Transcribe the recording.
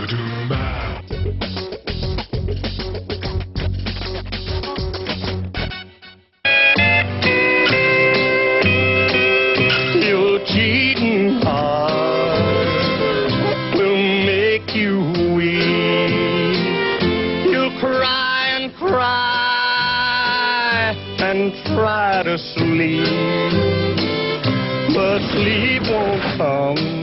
Your cheating heart will make you weep. You'll cry and cry and try to sleep, but sleep won't come